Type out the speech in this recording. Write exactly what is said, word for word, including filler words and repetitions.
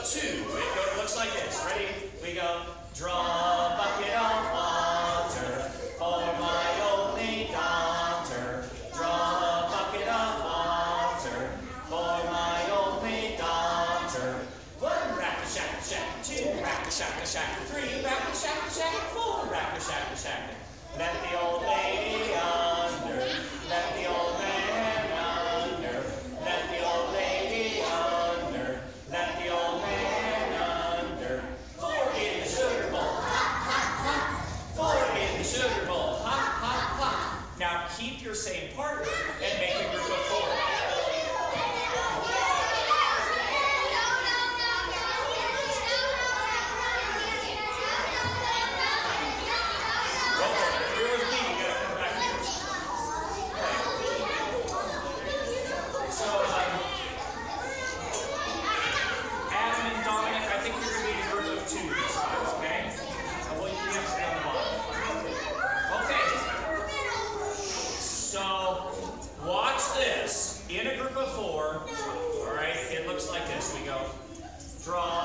of two. It, go, it looks like this. Ready? We go, draw a bucket of water for my only daughter. Draw a bucket of water for my only daughter. One rack-a-shack-a-shack, two rack-a-shack-a-shack, three rack-a-shack-a-shack, four rack-a-shack-a-shack. Let the old lady under, let the old man under, let the old lady under, let the old man under. Four in the sugar bowl, hop, hop, hop. Four in the sugar bowl, hop, hop, hop. Now keep your same partner and make a group of four. In a group of four, all right, it looks like this. We go, draw